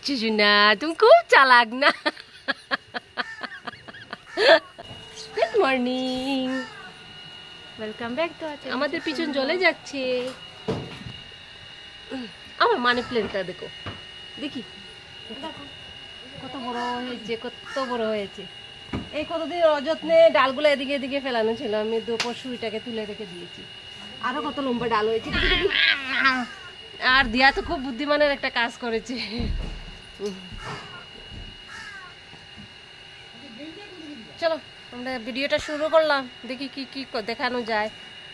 চুজুনা তুমি খুব চালাক না। Good morning, welcome back to আমাদের পিছন জলে যাচ্ছে। আমার মানি প্ল্যান্টটা দেখো, দেখি কত বড় হয়েছে, কত বড় হয়েছে। এই কতদিন অযত্নে ডালগুলো এদিকে এদিকে ফেলানো ছিল, আমি পরশু এটাকে তুলে রেখে দিয়েছি। আরো কত লম্বা ডাল হয়েছে। আর দিয়া তো খুব বুদ্ধিমানের একটা কাজ করেছে। চলো আমরা ভিডিওটা শুরু করলাম, দেখি কি কি দেখানো যায়।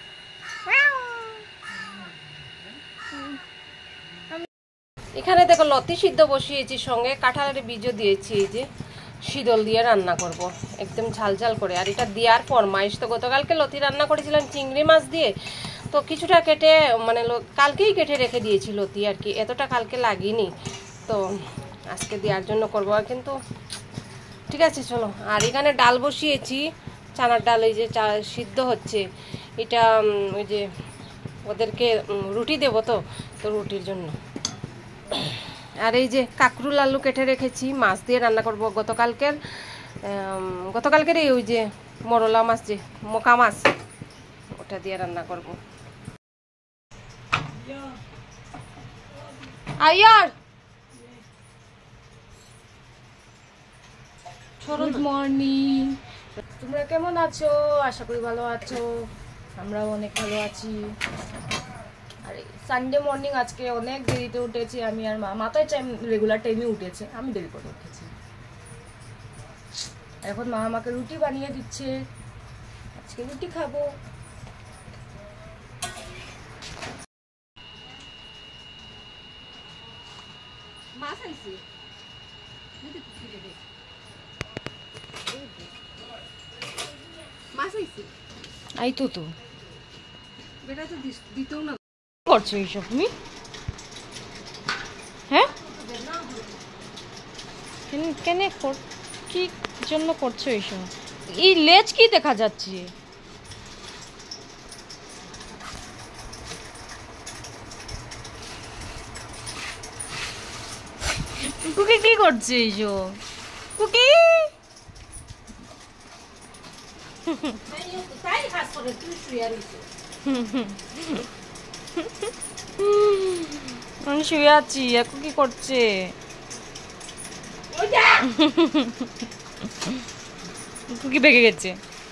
এখানে দেখো লতি সিদ্ধ বসিয়েছি, সঙ্গে কাঁঠালের বীজও দিয়েছি। এই যে শীতল দিয়ে রান্না করব, একদম ঝাল ঝাল করে। আর এটা দেওয়ার ফরমাইশ তো, গতকালকে লতি রান্না করেছিলাম চিংড়ি মাছ দিয়ে, তো কিছুটা কেটে মানে কালকেই কেটে রেখে দিয়েছি লতি আর কি, এতটা কালকে লাগেনি, তো আজকে দেওয়ার জন্য করবো। আর কিন্তু ঠিক আছে চলো। আর এখানে ডাল বসিয়েছি, চানার ডাল, এই যে সিদ্ধ হচ্ছে। এটা ওই যে ওদেরকে রুটি দেবো, তো রুটির জন্য। আর এই যে কাঁকরুল আলু কেটে রেখেছি, মাছ দিয়ে রান্না করব। গতকালকের ওই যে মরলা মাছ, যে মোকা মাছ, ওটা দিয়ে রান্না করব। আয়ার গুড মর্নিং, তোমরা কেমন আছো? আশা করি ভালো আছো, আমরাও অনেক ভালো আছি। আর সানডে মর্নিং আজকে অনেক দেরিতে উঠেছি আমি আর মা তো রেগুলার টাইমে উঠেছে, আমি দেরি করে উঠেছি। এখন মা আমাকে রুটি বানিয়ে দিচ্ছে, আজকে রুটি খাবো। মাছ আইছে মাছ আইছে আই তো বেটা তো দিতেও না। করছো এইসব তুমি? হ্যাঁ, কেন কি জন্য করছো এইসব? এই লেজ কি দেখা যাচ্ছে? কুকি কি করছে এইসব? কুকি আমি শুয়ে আছি, এখন কি করছে? কুকি বেগে গেছে।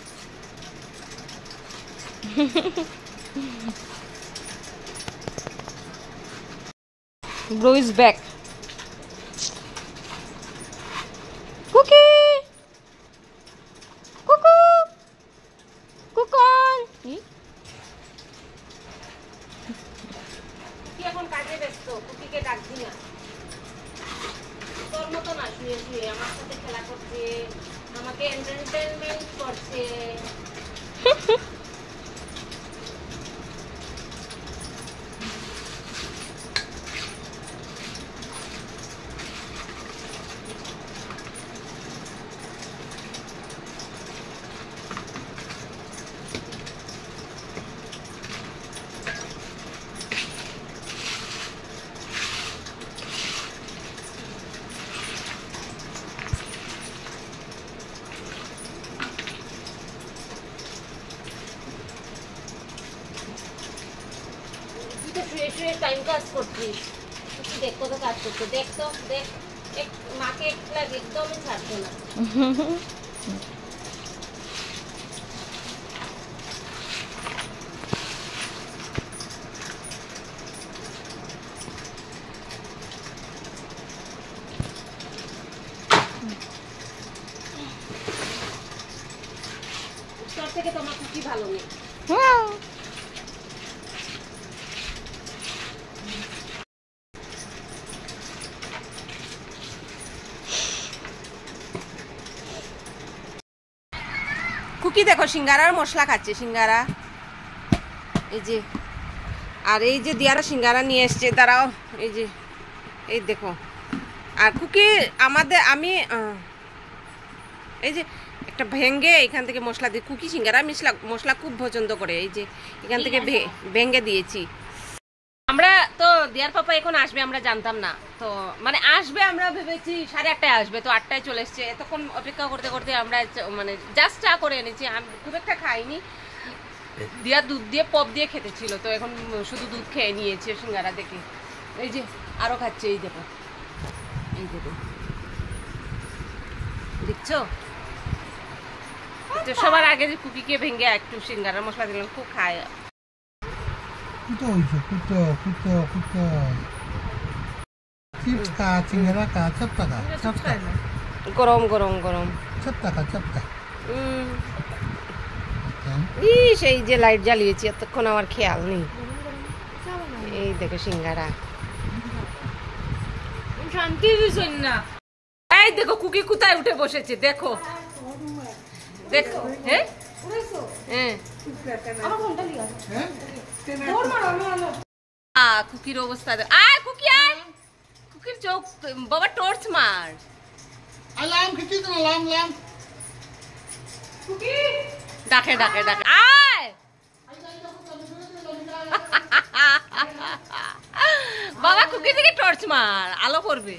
Bro is back. Cookie! Cuckoo! Cuckoo! এখন কাজে ব্যস্ত, কুকিকে ডাকছি না। তোর মতো না, শুয়ে শুয়ে আমার সাথে খেলা করছে, আমাকে এন্টারটেইনমেন্ট করছে। শুয়ে শুয়ে টাইম পাস করছিস, দেখ কত কাজ করছে, দেখ তো দেখ, মাকে একদমই ছাড়ছে না। তোর থেকে তোমার কুকি ভালো নেই। কুকি দেখো সিঙ্গারার মশলা খাচ্ছে, সিঙ্গারা এই যে। আর এই যে দিয়ারা সিঙ্গারা নিয়ে এসছে, তারাও এই যে, এই দেখো। আর কুকি আমি এই যে একটা ভেঙ্গে এখান থেকে মশলা দিয়ে, কুকি সিঙ্গারা মশলা খুব পছন্দ করে, এই যে এখান থেকে ভেঙ্গে দিয়েছি। আমরা তো দিয়ার পাপা এখন আসবে আমরা জানতাম না, তো মানে আসবে আমরা ভেবেছি 8:30 আসবে, তো 8টায় চলে এসছে। এতক্ষণ অপেক্ষা করতে করতে আমরা মানে জাস্ট চা করে এনেছি, আমি খুব একটা খাইনি। দিয়া দুধ দিয়ে পপ দিয়ে খেতে ছিল, তো এখন শুধু দুধ খেয়ে নিয়েছে সিঙ্গারা দেখে। এই যে আরো খাচ্ছে, এই দেখো, এই দেখো, দেখছো? তো সবার আগে যে কুকিকে ভেঙে একটু সিঙ্গারা মশলা দিলাম, খুব খায়। কুতো হইছে, কুতো কুতো কুতো চিপস খা, সিঙ্গারা খা, চাপটা খা, চাপটা গরম গরম গরম চাপটা খা, চাপটা। সেই যে লাইট জ্বালিয়েছি এতক্ষণ আমার খেয়াল নেই। এই দেখো সিঙ্গারা, শান্তি দিছেন না। এই দেখো কুকি কোথায় উঠে বসেছে, দেখো দেখো। হ্যাঁ হ্যাঁ, আমার ফোনটা লিয়া হ্যাঁ দৌড় মারো মারো। কুকির অবস্থা আয়, কুকি আয়, কুকির চোখ বাবা টর্চ মার। আলাম খিচি তো লাম লাম কুকি ডাকে ডাকে ডাকে, আয় বাবা কুকি দিকে টর্চ মার, আলো করবে।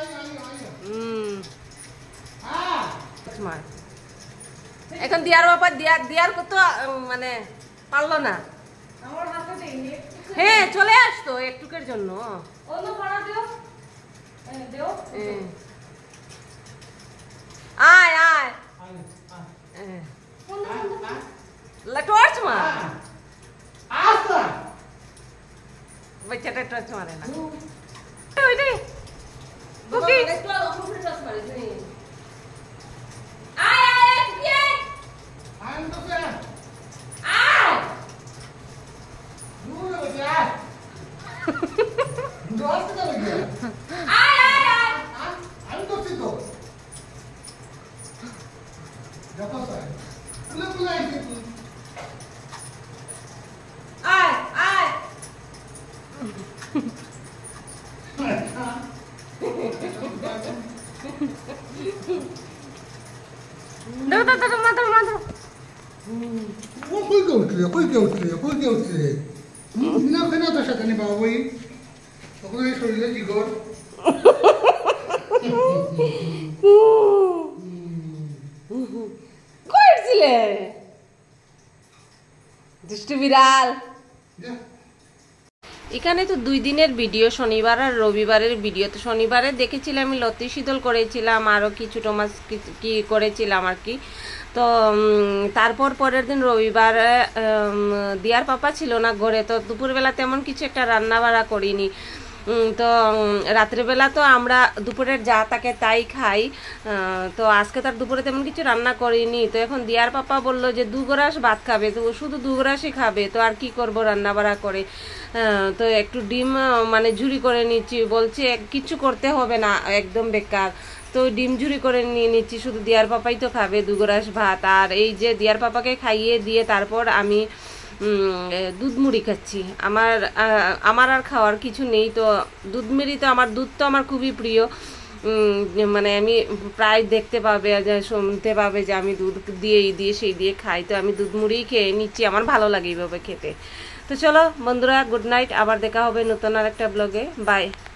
টর্চ মার। এখন দিয়ার বাবা দিয়ার কত মানে পারলো না। আমার হাতে দেইনি। হ্যাঁ চলে আসতো একটুকের জন্য। অন্য পাড়া দিও, দিও। আয় আয়, টর্চ মার। আস্তা বাচ্চাটা টর্চ মারে না। ওইটাই কুকি আয় আয় কুকি আয় আইন তো সে আয়। দূর হয়ে যা দোস্ত কে লাগে আয় আয় আয়। আমি তো সিতো যত সাই তুলে তুলে আইছি তুই আয় আয়। দাও দাও দাও মাত্র মাত্র। ও কই কে উঠলে না কেন তো সাথে নি বাবা বই তখন এই শরীরে জিগর করছিলে দুষ্টু বিড়াল। এখানে তো 2 দিনের ভিডিও, শনিবার আর রবিবারের ভিডিও। তো শনিবারে দেখেছিলাম আমি লতি শীতল করেছিলাম, আরও কিছু মাছ কি করেছিলাম আর কি। তো তারপর পরের দিন রবিবার দিয়ার পাপা ছিল না ঘরে, তো দুপুরবেলা তেমন কিছু একটা রান্না বাড়া করিনি। তো রাত্রেবেলা তো আমরা দুপুরের যা তাকে তাই খাই, তো আজকে তার দুপুরে তেমন কিছু রান্না করিনি। তো এখন দিয়ার পাপা বললো যে 2 গ্রাস ভাত খাবে, তো শুধু 2 গ্রাসই খাবে, তো আর কি করব রান্না বাড়া করে। তো একটু ডিম মানে ঝুরি করে নিচ্ছি, বলছে কিছু করতে হবে না একদম বেকার। তো ডিম ঝুরি করে নিয়ে নিচ্ছি, শুধু দিয়ার পাপাই তো খাবে 2 গ্রাস ভাত। আর এই যে দিয়ার পাপাকে খাইয়ে দিয়ে তারপর আমি দুধ মুড়ি খাচ্ছি। আমার আর খাওয়ার কিছু নেই। তো দুধ মুড়ি তো দুধ তো আমার খুবই প্রিয়, মানে আমি প্রায় দেখতে পাবে শুনতে পাবে যে আমি দুধ দিয়ে সেই দিয়ে খাই। তো আমি দুধ মুড়িই খেয়ে নিচ্ছি, আমার ভালো লাগে এইভাবে খেতে। তো চলো বন্ধুরা, গুড নাইট, আবার দেখা হবে নতুন আর একটা ব্লগে। বাই।